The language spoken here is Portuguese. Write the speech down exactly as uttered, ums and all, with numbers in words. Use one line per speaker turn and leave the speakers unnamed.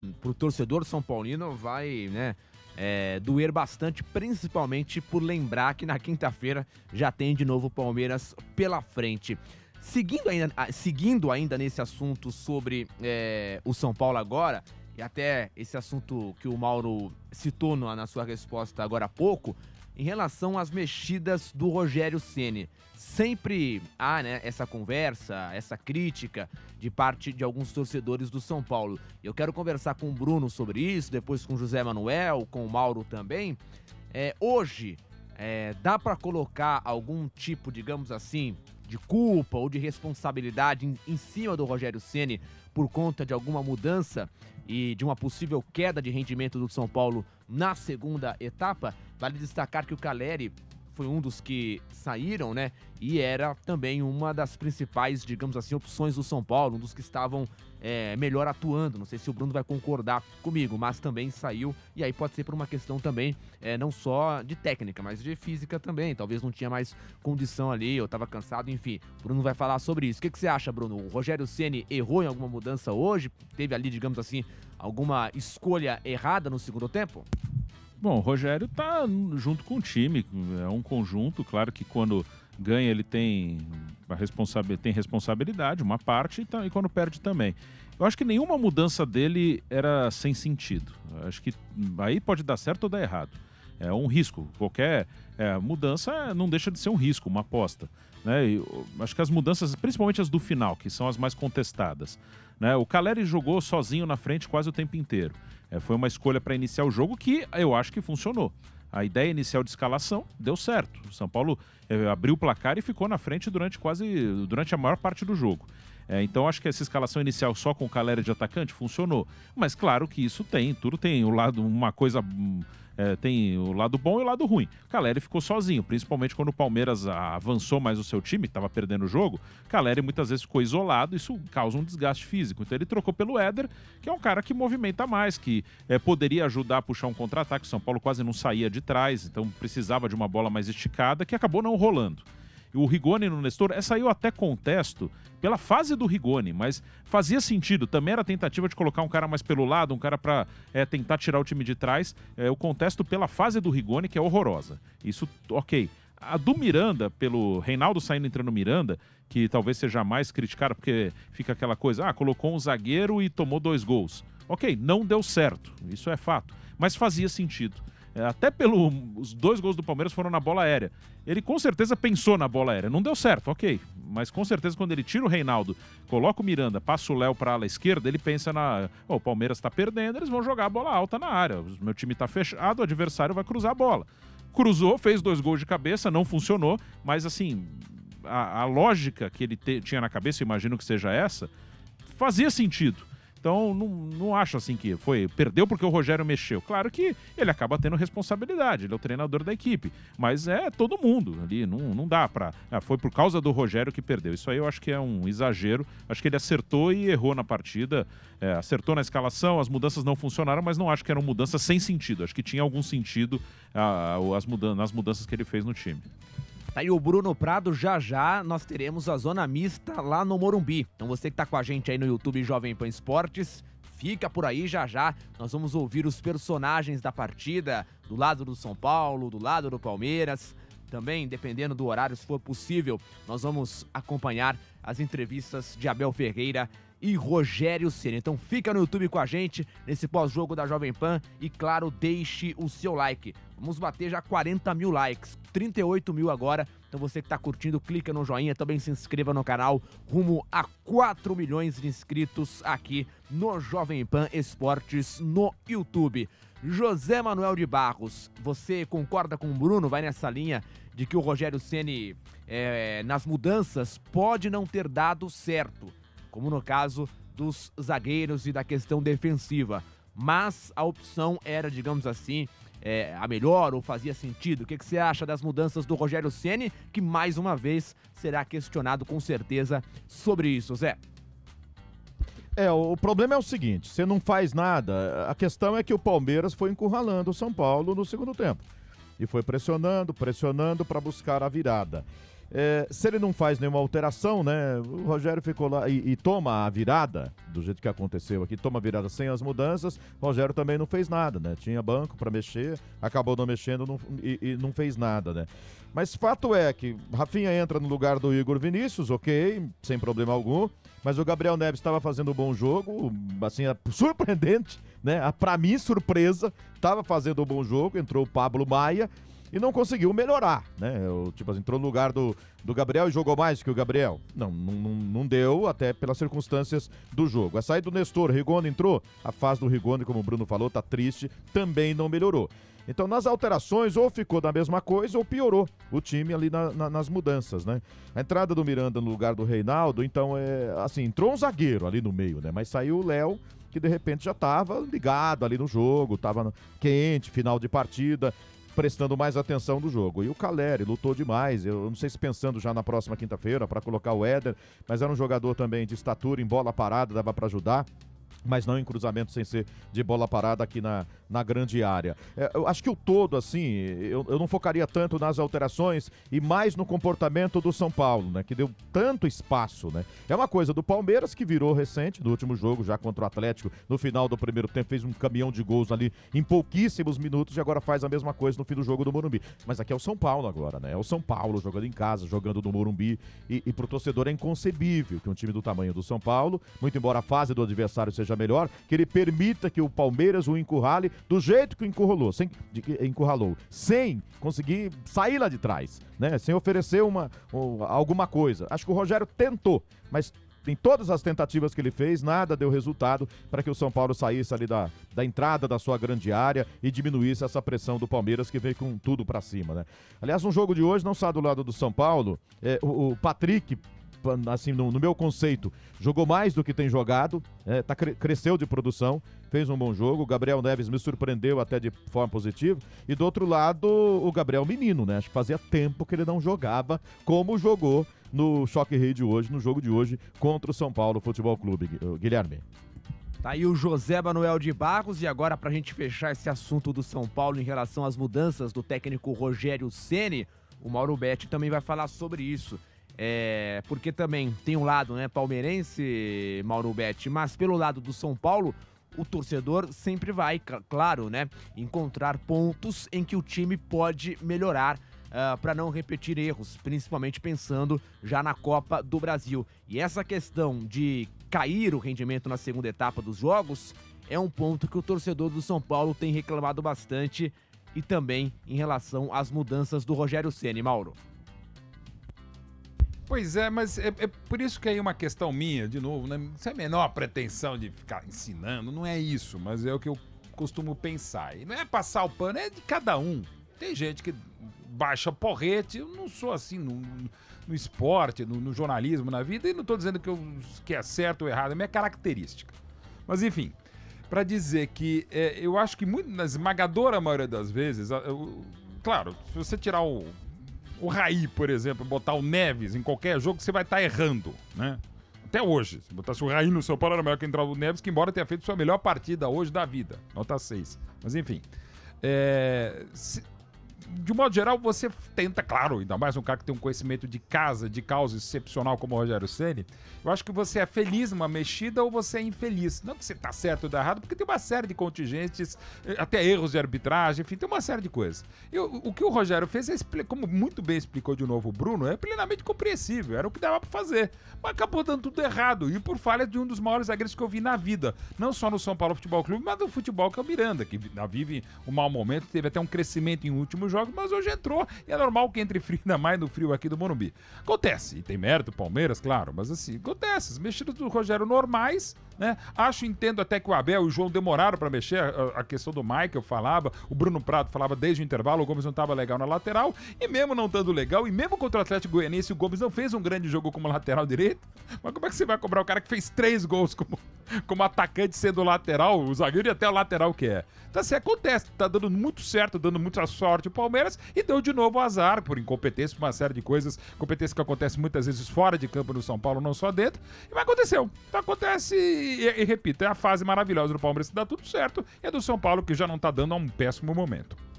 pro torcedor são paulino vai, né, é, doer bastante, principalmente por lembrar que na quinta-feira já tem de novo o Palmeiras pela frente. Seguindo ainda, ah, seguindo ainda nesse assunto sobre é, o São Paulo agora, e até esse assunto que o Mauro citou na, na sua resposta agora há pouco, em relação às mexidas do Rogério Ceni. Sempre há, né, essa conversa, essa crítica de parte de alguns torcedores do São Paulo. Eu quero conversar com o Bruno sobre isso, depois com o José Manuel, com o Mauro também. É, hoje, é, dá para colocar algum tipo, digamos assim, de culpa ou de responsabilidade em, em cima do Rogério Ceni por conta de alguma mudança e de uma possível queda de rendimento do São Paulo na segunda etapa? Vale destacar que o Calleri foi um dos que saíram, né? E era também uma das principais, digamos assim, opções do São Paulo, um dos que estavam é, melhor atuando. Não sei se o Bruno vai concordar comigo, mas também saiu. E aí pode ser por uma questão também, é, não só de técnica, mas de física também. Talvez não tinha mais condição ali, eu tava cansado, enfim. O Bruno vai falar sobre isso. O que, que você acha, Bruno? O Rogério Ceni errou em alguma mudança hoje? Teve ali, digamos assim, alguma escolha errada no segundo tempo?
Bom, o Rogério tá junto com o time, é um conjunto, claro que quando ganha ele tem, a responsabil, tem responsabilidade, uma parte, e, tá, e quando perde também. Eu acho que nenhuma mudança dele era sem sentido, eu acho que aí pode dar certo ou dar errado. É um risco, qualquer é, mudança não deixa de ser um risco, uma aposta. Né? E, eu, acho que as mudanças, principalmente as do final, que são as mais contestadas. Né? O Calleri jogou sozinho na frente quase o tempo inteiro. É, foi uma escolha para iniciar o jogo que eu acho que funcionou. A ideia inicial de escalação deu certo. O São Paulo é, abriu o placar e ficou na frente durante quase durante a maior parte do jogo. É, então acho que essa escalação inicial só com o Calleri de atacante funcionou. Mas claro que isso tem, tudo tem o lado, uma coisa... É, tem o lado bom e o lado ruim. Calleri ficou sozinho, principalmente quando o Palmeiras avançou mais o seu time, que estava perdendo o jogo. Calleri muitas vezes ficou isolado, isso causa um desgaste físico. Então ele trocou pelo Éder, que é um cara que movimenta mais, que é, poderia ajudar a puxar um contra-ataque. O São Paulo quase não saía de trás, então precisava de uma bola mais esticada, que acabou não rolando. O Rigoni no Nestor, essa aí eu até contesto pela fase do Rigoni, mas fazia sentido, também era tentativa de colocar um cara mais pelo lado, um cara para é, tentar tirar o time de trás. É, eu contesto pela fase do Rigoni, que é horrorosa. Isso, ok. A do Miranda, pelo Reinaldo saindo entrando no Miranda, que talvez seja mais criticada, porque fica aquela coisa, ah, colocou um zagueiro e tomou dois gols. Ok, não deu certo, isso é fato, mas fazia sentido. Até pelos dois gols do Palmeiras foram na bola aérea. Ele com certeza pensou na bola aérea. Não deu certo, ok. Mas com certeza quando ele tira o Reinaldo, coloca o Miranda, passa o Léo para a ala esquerda, ele pensa na... Oh, o Palmeiras está perdendo, eles vão jogar a bola alta na área. O meu time está fechado, o adversário vai cruzar a bola. Cruzou, fez dois gols de cabeça, não funcionou. Mas assim, a, a lógica que ele te, tinha na cabeça, imagino que seja essa, fazia sentido. Então, não, não acho assim que foi, perdeu porque o Rogério mexeu. Claro que ele acaba tendo responsabilidade, ele é o treinador da equipe, mas é todo mundo ali, não, não dá pra... Ah, foi por causa do Rogério que perdeu. Isso aí eu acho que é um exagero, acho que ele acertou e errou na partida, é, acertou na escalação, as mudanças não funcionaram, mas não acho que eram mudanças sem sentido, acho que tinha algum sentido ah, as mudan- nas mudanças que ele fez no time.
Tá aí o Bruno Prado, já já nós teremos a Zona Mista lá no Morumbi. Então você que tá com a gente aí no YouTube Jovem Pan Esportes, fica por aí já já. Nós vamos ouvir os personagens da partida, do lado do São Paulo, do lado do Palmeiras. Também, dependendo do horário, se for possível, nós vamos acompanhar as entrevistas de Abel Ferreira e Rogério Ceni. Então fica no YouTube com a gente nesse pós-jogo da Jovem Pan e, claro, deixe o seu like. Vamos bater já quarenta mil likes, trinta e oito mil agora. Então você que está curtindo, clica no joinha, também se inscreva no canal, rumo a quatro milhões de inscritos aqui no Jovem Pan Esportes no YouTube. José Manuel de Barros, você concorda com o Bruno? Vai nessa linha de que o Rogério Ceni, é, nas mudanças, pode não ter dado certo, como no caso dos zagueiros e da questão defensiva. Mas a opção era, digamos assim, é, a melhor ou fazia sentido. O que, que você acha das mudanças do Rogério Ceni, que mais uma vez será questionado com certeza sobre isso, Zé?
É, o problema é o seguinte, você não faz nada, a questão é que o Palmeiras foi encurralando o São Paulo no segundo tempo. E foi pressionando, pressionando para buscar a virada. É, se ele não faz nenhuma alteração, né? O Rogério ficou lá e, e toma a virada, do jeito que aconteceu aqui, toma a virada sem as mudanças. O Rogério também não fez nada, né? Tinha banco para mexer, acabou não mexendo não, e, e não fez nada, né? Mas fato é que Rafinha entra no lugar do Igor Vinícius, ok, sem problema algum. Mas o Gabriel Neves estava fazendo um bom jogo, assim, surpreendente, né? Para mim, surpresa, estava fazendo um bom jogo, entrou o Pablo Maia e não conseguiu melhorar, né? O, tipo assim, entrou no lugar do, do Gabriel e jogou mais que o Gabriel. Não, não, não deu, até pelas circunstâncias do jogo. A saída do Nestor, Rigoni entrou, a fase do Rigoni, como o Bruno falou, tá triste, também não melhorou. Então, nas alterações, ou ficou da mesma coisa ou piorou o time ali na, na, nas mudanças, né? A entrada do Miranda no lugar do Reinaldo, então, é assim, entrou um zagueiro ali no meio, né? Mas saiu o Léo, que de repente já estava ligado ali no jogo, estava quente, final de partida, prestando mais atenção do jogo. E o Caleri lutou demais, eu não sei se pensando já na próxima quinta-feira para colocar o Éder, mas era um jogador também de estatura, em bola parada, dava para ajudar, mas não em cruzamento sem ser de bola parada aqui na, na grande área. É, eu acho que o todo, assim, eu, eu não focaria tanto nas alterações e mais no comportamento do São Paulo, né, que deu tanto espaço, né. É uma coisa do Palmeiras, que virou recente, no último jogo, já contra o Atlético, no final do primeiro tempo, fez um caminhão de gols ali em pouquíssimos minutos e agora faz a mesma coisa no fim do jogo do Morumbi. Mas aqui é o São Paulo agora, né, é o São Paulo jogando em casa, jogando no Morumbi, e, e pro torcedor é inconcebível que um time do tamanho do São Paulo, muito embora a fase do adversário seja melhor, que ele permita que o Palmeiras o encurrale do jeito que o encurralou, sem, de, encurralou, sem conseguir sair lá de trás, né? Sem oferecer uma, uma, alguma coisa. Acho que o Rogério tentou, mas em todas as tentativas que ele fez, nada deu resultado para que o São Paulo saísse ali da, da entrada da sua grande área e diminuísse essa pressão do Palmeiras, que veio com tudo para cima, né? Aliás, um jogo de hoje, não só do lado do São Paulo, é, o, o Patrick, assim, no, no meu conceito, jogou mais do que tem jogado, é, tá, cresceu de produção, fez um bom jogo. O Gabriel Neves me surpreendeu até de forma positiva. E do outro lado, o Gabriel Menino, né? Acho que fazia tempo que ele não jogava como jogou no Choque Rei de hoje, no jogo de hoje contra o São Paulo Futebol Clube, Guilherme.
Tá aí o José Manuel de Barros, e agora, pra gente fechar esse assunto do São Paulo em relação às mudanças do técnico Rogério Ceni, o Mauro Betti também vai falar sobre isso. É, porque também tem um lado, né, palmeirense, Mauro Betti, mas pelo lado do São Paulo, o torcedor sempre vai, claro, né, encontrar pontos em que o time pode melhorar uh, para não repetir erros, principalmente pensando já na Copa do Brasil. E essa questão de cair o rendimento na segunda etapa dos jogos é um ponto que o torcedor do São Paulo tem reclamado bastante, e também em relação às mudanças do Rogério Ceni, Mauro.
Pois é, mas é, é por isso que aí uma questão minha, de novo, né? Sem a menor pretensão de ficar ensinando, não é isso, mas é o que eu costumo pensar. E não é passar o pano, é de cada um. Tem gente que baixa porrete, eu não sou assim no, no esporte, no, no jornalismo, na vida, e não estou dizendo que, eu, que é certo ou errado, é minha característica. Mas enfim, para dizer que é, eu acho que muito, na esmagadora maioria das vezes, eu, claro, se você tirar o O Raí, por exemplo, botar o Neves em qualquer jogo, você vai estar tá errando, né? Até hoje. Se botasse o Raí no São Paulo, era melhor que entrar o Neves, que embora tenha feito sua melhor partida hoje da vida. Nota seis. Mas enfim. É... Se... De modo geral, você tenta, claro, ainda mais um cara que tem um conhecimento de casa, de causa excepcional como o Rogério Ceni, eu acho que você é feliz numa mexida ou você é infeliz. Não que você tá certo ou tá errado, porque tem uma série de contingentes, até erros de arbitragem, enfim, tem uma série de coisas. E o, o que o Rogério fez, é, como muito bem explicou de novo o Bruno, é plenamente compreensível, era o que dava pra fazer. Mas acabou dando tudo errado, e por falha de um dos maiores zagueiros que eu vi na vida, não só no São Paulo Futebol Clube, mas no futebol, que é o Miranda, que vive um mau momento, teve até um crescimento em últimos jogos, mas hoje entrou, e é normal que entre frio, ainda mais no frio aqui do Morumbi. Acontece, e tem mérito Palmeiras, claro, mas assim, acontece, as mexidas do Rogério normais, né? Acho, entendo até que o Abel e o João demoraram para mexer, a, a questão do Michael falava, o Bruno Prado falava desde o intervalo, o Gomes não estava legal na lateral, e mesmo não estando legal, e mesmo contra o Atlético Goianiense, o Gomes não fez um grande jogo como lateral direito, mas como é que você vai cobrar o cara que fez três gols como, como atacante sendo lateral, o zagueiro e até o lateral que é? Então assim, acontece, tá dando muito certo, dando muita sorte o Palmeiras, e deu de novo azar, por incompetência, por uma série de coisas, competência que acontece muitas vezes fora de campo no São Paulo, não só dentro, mas aconteceu. Então acontece, e, e, e repito, é a fase maravilhosa do Palmeiras que dá tudo certo, e é do São Paulo que já não tá dando a um péssimo momento.